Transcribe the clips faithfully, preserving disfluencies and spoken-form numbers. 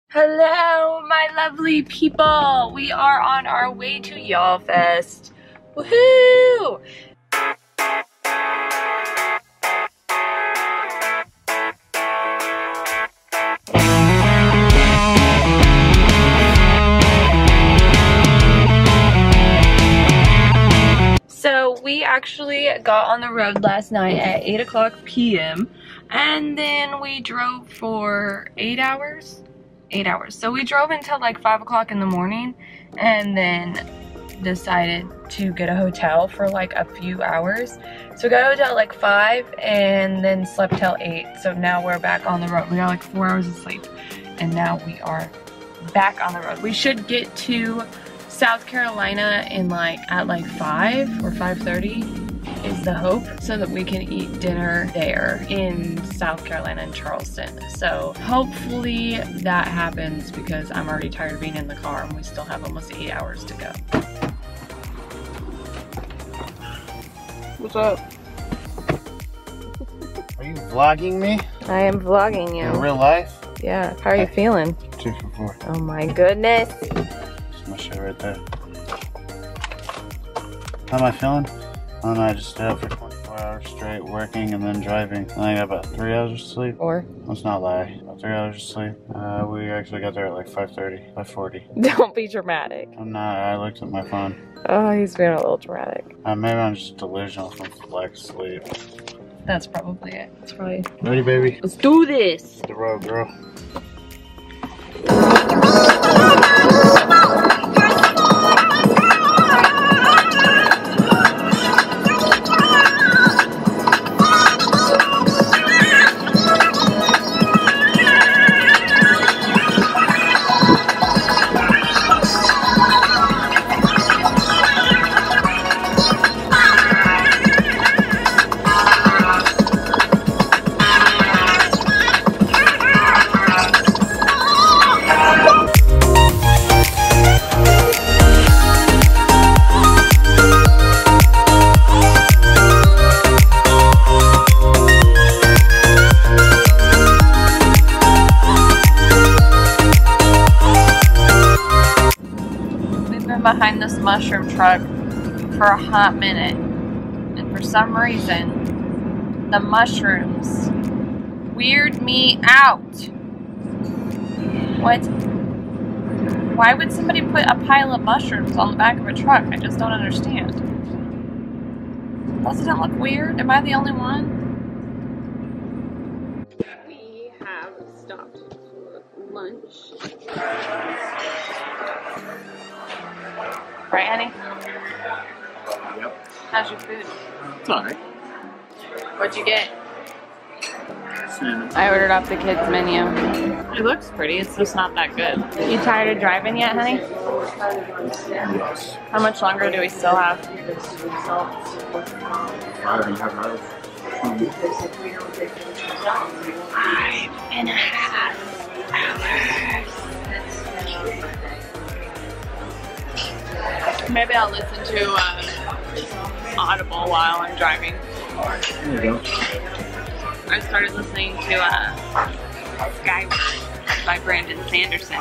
Hello, my lovely people. We are on our way to Yallfest. Woohoo! So we actually got on the road last night at eight o'clock p m and then we drove for eight hours. Eight hours. So we drove until like five o'clock in the morning and then decided to get a hotel for like a few hours. So we got a hotel at like five and then slept till eight. So now we're back on the road. We got like four hours of sleep and now we are back on the road. We should get to South Carolina in like at like five or five thirty is the hope, so that we can eat dinner there in South Carolina in Charleston. So hopefully that happens because I'm already tired of being in the car and we still have almost eight hours to go. What's up? Are you vlogging me? I am vlogging you. In real life? Yeah. How are you feeling? Two for four. Oh my goodness. That's my shit right there. How am I feeling? Oh no, I just stayed up for twenty-four hours straight working and then driving. And I got about three hours of sleep. Or? Let's not lie. About three hours of sleep. Uh, we actually got there at like five thirty, five forty. Don't be dramatic. I'm not. I looked at my phone. Oh, he's being a little dramatic. Uh, maybe I'm just delusional from flex sleep. That's probably it. It's probably. Ready, baby? Let's do this. The road, girl. Behind this mushroom truck for a hot minute, and for some reason the mushrooms weird me out. What? Why would somebody put a pile of mushrooms on the back of a truck? I just don't understand. Doesn't it look weird? Am I the only one? We have stopped for lunch. Right, honey? Yep. How's your food? It's alright. What'd you get? Salmon. I ordered off the kids' menu. It looks pretty, it's just not that good. You tired of driving yet, honey? Yes. How much longer do we still have? Five and a half hours. Five and a half hours. Maybe I'll listen to uh, Audible while I'm driving. There you go. I started listening to uh, Skyward by Brandon Sanderson.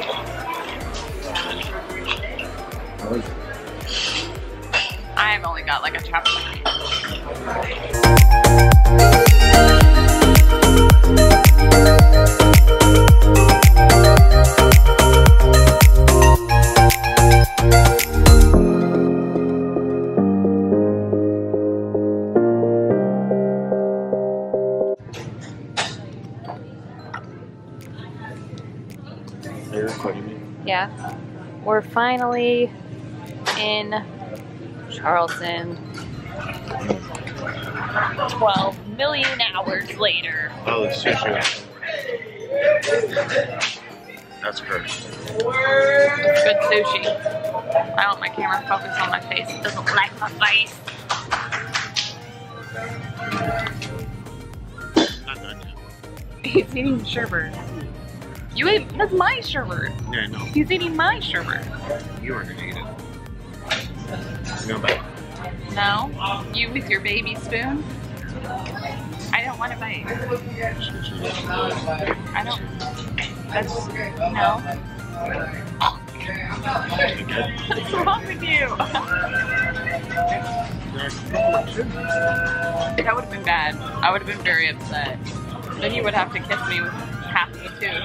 I've only got like a chapter. Yeah, we're finally in Charleston. twelve million hours later. Oh, the sushi. That's perfect. Good sushi. I want my camera focused on my face. It doesn't like my face. Not done yet. He's eating sherbet. You ate, that's my sherbet. Yeah, I know. He's eating my sherbet. You are gonna eat it. No bite. No? You with your baby spoon? I don't want to bite. I don't. That's, no. What's wrong with you? That would have been bad. I would have been very upset. Then you would have to kiss me with half of me too.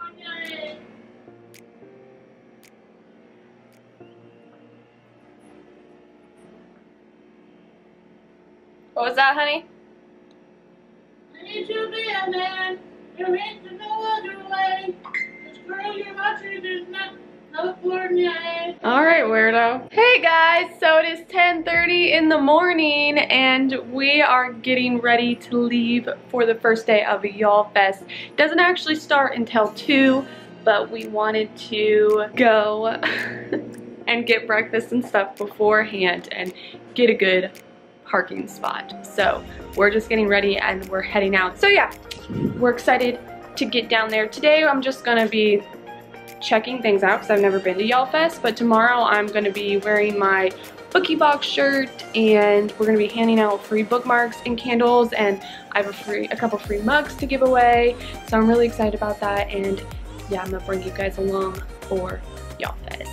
What was that, honey? I need you there, man. There ain't no other way. This girl you're watching is not no for me. Alright, weirdo. Hey guys, so it is ten thirty in the morning and we are getting ready to leave for the first day of Yallfest. It doesn't actually start until two, but we wanted to go and get breakfast and stuff beforehand and get a good parking spot. So we're just getting ready and we're heading out. So yeah, we're excited to get down there. Today I'm just gonna be checking things out because I've never been to Yallfest, but tomorrow I'm gonna be wearing my Bookie box shirt and we're gonna be handing out free bookmarks and candles, and I have a free a couple free mugs to give away. So I'm really excited about that, and yeah, I'm gonna bring you guys along for Yallfest.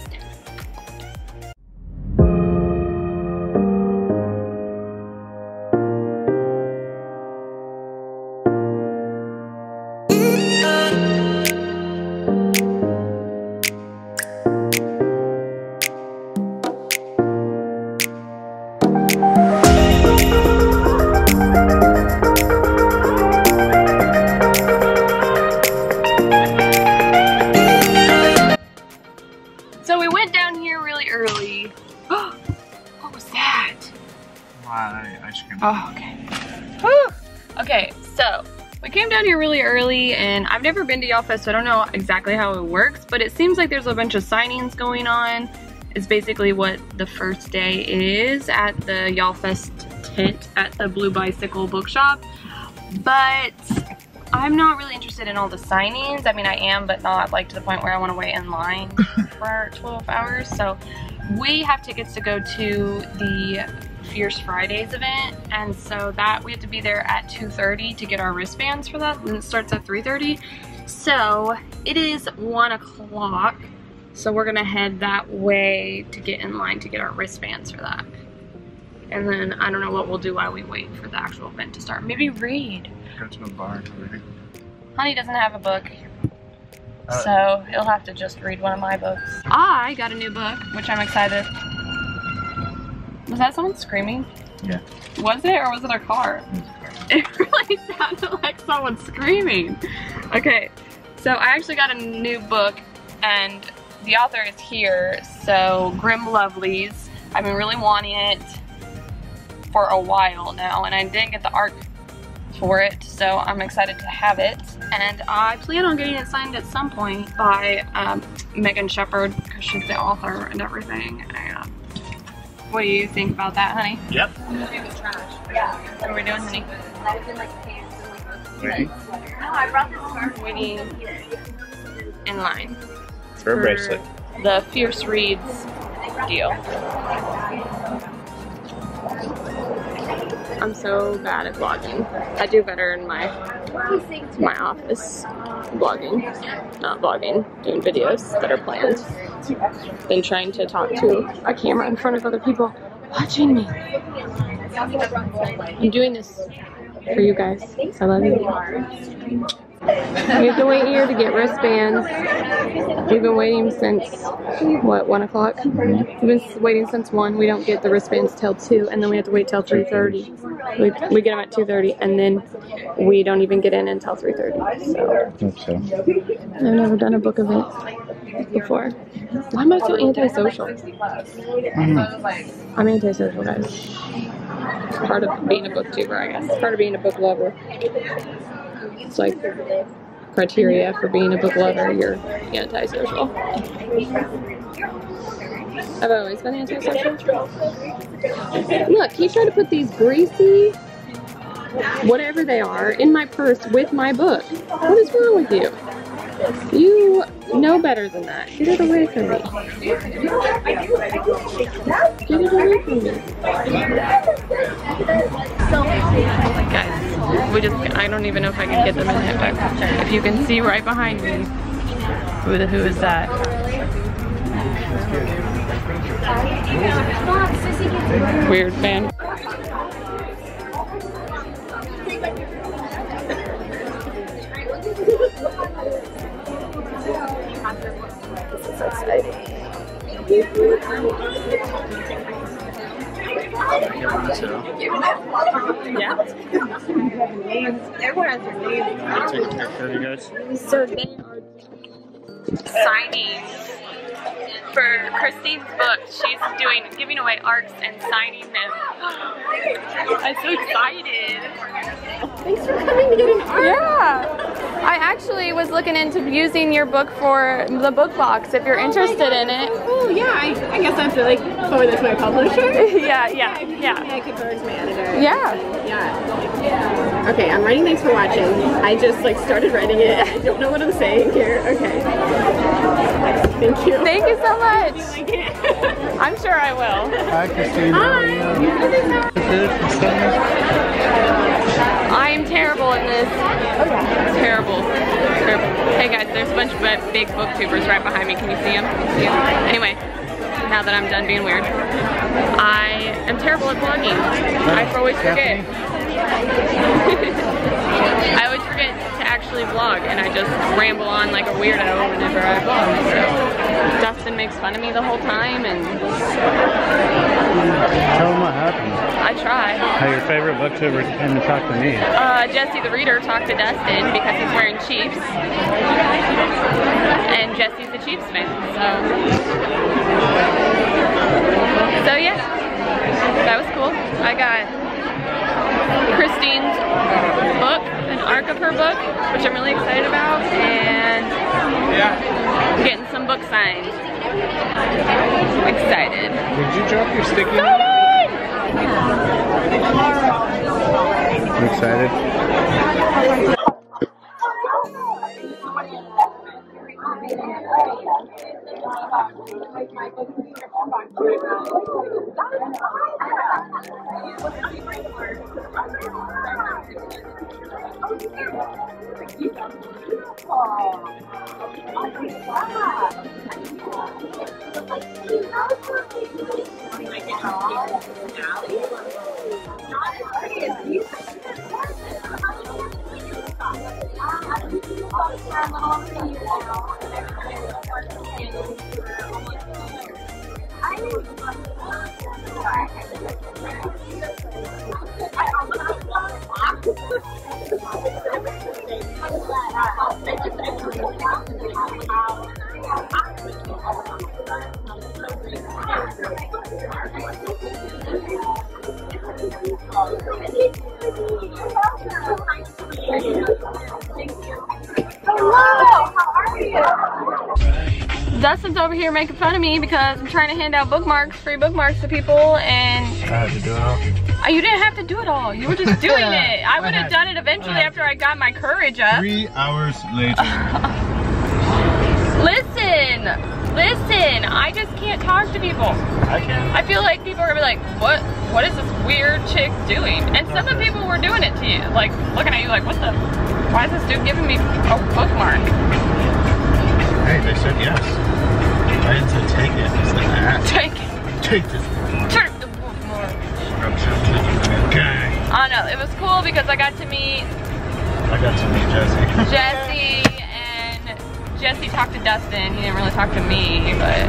So we went down here really early. What was that? Why ice cream? Oh, okay. Whew. Okay, so we came down here really early, and I've never been to Yallfest, so I don't know exactly how it works, but it seems like there's a bunch of signings going on. It's basically what the first day is at the Yallfest tent at the Blue Bicycle bookshop. But I'm not really interested in all the signings. I mean, I am, but not like to the point where I want to wait in line for twelve hours. So we have tickets to go to the Fierce Fridays event, and so that we have to be there at two thirty to get our wristbands for that, and it starts at three thirty. So it is one o'clock, so we're gonna head that way to get in line to get our wristbands for that. And then I don't know what we'll do while we wait for the actual event to start. Maybe read. Go to a bar and read. Honey doesn't have a book, Uh, so he'll have to just read one of my books. I got a new book, which I'm excited. Was that someone screaming? Yeah. Was it, or was it a car? It really sounded like someone screaming. Okay, so I actually got a new book, and the author is here, so Grim Lovelies. I've been really wanting it for a while now, and I didn't get the art for it, so I'm excited to have it. And I plan on getting it signed at some point by um, Megan Shepherd, because she's the author and everything. And what do you think about that, honey? Yep. What are we doing, honey? Waiting. No, I brought this scarf. Waiting in line For a bracelet. the Fierce Reads deal. I'm so bad at vlogging. I do better in my my office vlogging, not vlogging, doing videos that are planned, than trying to talk to a camera in front of other people watching me. I'm doing this for you guys. I love you. We have to wait here to get wristbands. We've been waiting since, what, one o'clock? We've been waiting since one. We don't get the wristbands till two, and then we have to wait till three thirty. We, we get them at two thirty, and then we don't even get in until three thirty. So, Hope so. I've never done a book event before. Why am I so antisocial? I'm antisocial, guys. It's part of being a booktuber, I guess. It's part of being a book lover. It's like criteria for being a book lover, you're antisocial. I've always been antisocial. Look, he tried to put these greasy, whatever they are, in my purse with my book. What is wrong with you? You know better than that. Get it away from me. Get it away from me. Guys, we just, I don't even know if I can get them in there, but if you can see right behind me, Who the who is that? Weird fan. This is so exciting. Yeah. Everyone has their names. I'll take a picture of you guys. So they are signing for Christine's book. She's doing giving away arcs and signing them. I'm so excited. Thanks for coming to get an art. Yeah. I actually was looking into using your book for the book box if you're interested in it. Oh yeah, I, I guess I have to like forward this to my publisher. Yeah, yeah, yeah. I could forward to my editor. Yeah. Yeah. Okay, I'm writing thanks for watching. I just like started writing it. I don't know what I'm saying here. Okay. Thank you. Thank you so much. I can't. I'm sure I will. Hi, Christine. Hi. I'm terrible in this. Terrible. Terrible. Hey guys, there's a bunch of big booktubers right behind me. Can you see them? See them? Anyway, now that I'm done being weird, I am terrible at vlogging. I always forget. I always forget to actually vlog, and I just ramble on like a weirdo whenever I vlog. So Dustin makes fun of me the whole time, and Tell them what happened. I try. How your favorite booktuber came to talk to me. Uh, Jesse the reader talked to Dustin because he's wearing Chiefs, and Jesse's a Chiefs fan. So, so yeah, that was cool. I got Christine's book, an arc of her book, which I'm really excited about, and getting some books signed. Excited. Did you drop your sticky note? I'm excited. Dustin's over here making fun of me because I'm trying to hand out bookmarks, free bookmarks to people, and I had to do it all. Oh, you didn't have to do it all. You were just doing it. I would have done it eventually after I got my courage up. Three hours later. Listen, listen. I just can't talk to people. I can. I feel like people are gonna be like, what? What is this weird chick doing? And some of the people were doing it to you, like looking at you like, what the? Why is this dude giving me a bookmark? Hey, they said yes. I didn't say take it. I said ask. Take it. Take this. Take the bookmark. Okay. I don't know. It was cool because I got to meet I got to meet Jesse. Jesse, and Jesse talked to Dustin. He didn't really talk to me, but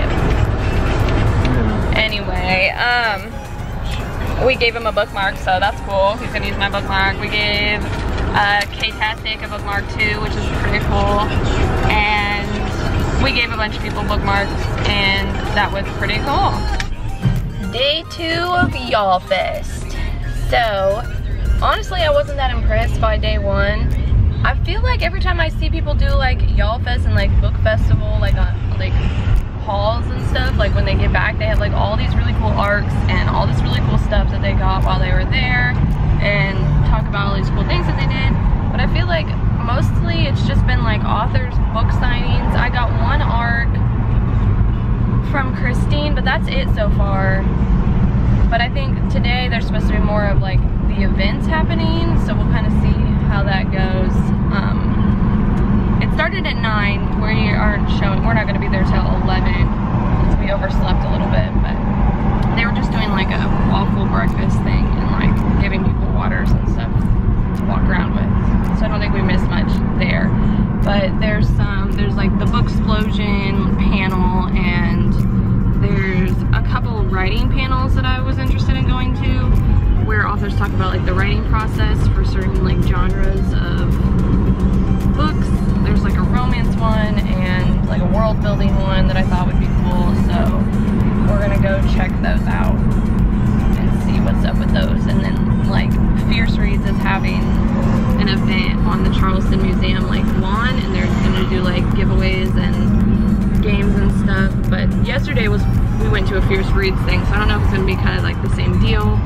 anyway, um, we gave him a bookmark, so that's cool. He's gonna use my bookmark. We gave uh, K-Tastic a bookmark too, which is pretty cool. And we gave a bunch of people bookmarks, and that was pretty cool. Day two of Yallfest. So, honestly, I wasn't that impressed by day one. I feel like every time I see people do like Yallfest and like book festival, like uh, like hauls and stuff, like when they get back, they have like all these really cool arcs and all this really cool stuff that they got while they were there, and talk about all these cool things that they did. But I feel like mostly it's just been like authors' book signings. I got one arc from Christine, but that's it so far. But I think today there's supposed to be more of like the events happening, so we'll kind of see how that goes. Um, it's started at nine. We aren't showing, we're not gonna be there till eleven because we overslept a little bit, but they were just doing like a waffle breakfast thing and like giving people waters and stuff to walk around with. So I don't think we missed much there. But there's some, there's like the Booksplosion panel, and there's a couple writing panels that I was interested in going to, where authors talk about like the writing process for certain like genres of books. There's like a romance one and like a world building one that I thought would be cool. So we're gonna go check those out and see what's up with those. And then like Fierce Reads is having an event on the Charleston Museum like lawn, and they're gonna do like giveaways and games and stuff. But yesterday was, we went to a Fierce Reads thing, so I don't know if it's gonna be kind of like the same deal.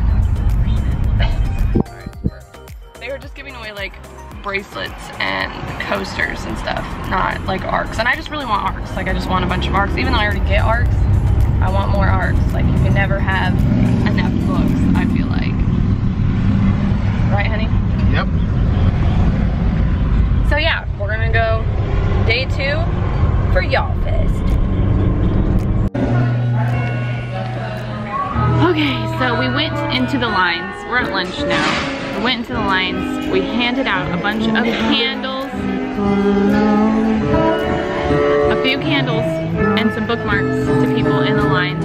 They were just giving away like bracelets and coasters and stuff, not like arcs. And I just really want arcs. Like I just want a bunch of arcs. Even though I already get arcs, I want more arcs. Like you can never have enough books, I feel like. Right, honey? Yep. So yeah, we're gonna go day two for Yallfest. Okay, so we went into the lines. We're at lunch now. We went into the lines. We handed out a bunch of candles, a few candles, and some bookmarks to people in the lines.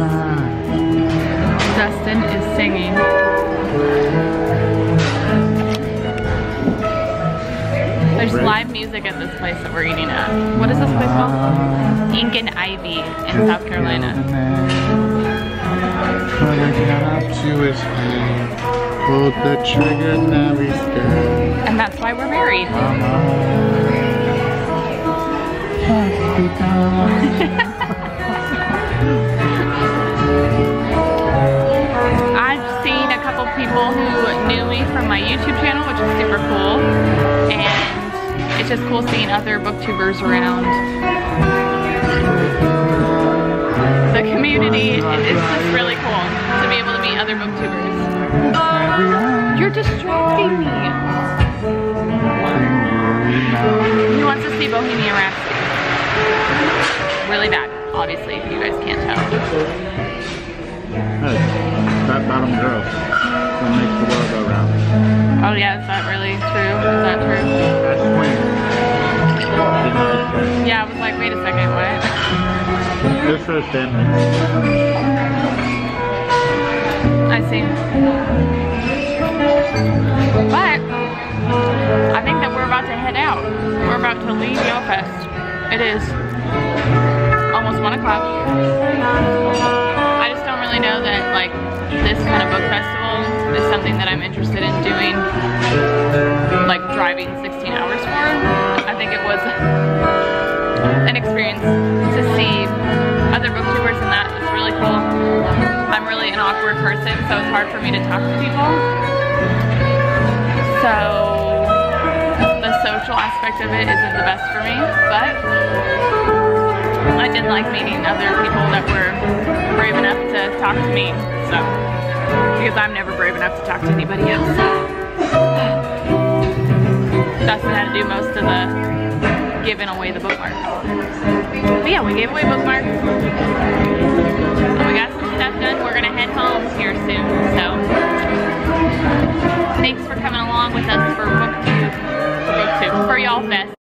Dustin is singing. There's live music at this place that we're eating at. What is this place called? Ink and Ivy in South Carolina. Pulled the trigger, now he's dead. And that's why we're married. I've seen a couple people who knew me from my YouTube channel, which is super cool. And it's just cool seeing other booktubers around. The community is just really cool to be able to meet other booktubers. Uh, you're distracting me. He wants to see Bohemian Rhapsody. Really bad, obviously, if you guys can't tell. Hey, that bottom girl that makes the world go round. Oh yeah, is that really true? Is that true? That's swing. Yeah, I was like, wait a second, what? Just for a statement. I see. But I think that we're about to head out. We're about to leave Yallfest. It is almost one o'clock. I just don't really know that like this kind of book festival is something that I'm interested in doing, like driving sixteen hours for. I think it was an experience to see other booktubers, and that was really cool. I'm really an awkward person, so it's hard for me to talk to people. So the social aspect of it isn't the best for me, but I did like meeting other people that were brave enough to talk to me, so, because I'm never brave enough to talk to anybody else. Dustin had to do most of the giving away the bookmarks. But yeah, we gave away bookmarks. And we got some stuff done. We're gonna head home here soon, so thanks for coming along with us for BookTube, for BookTube, for Yallfest.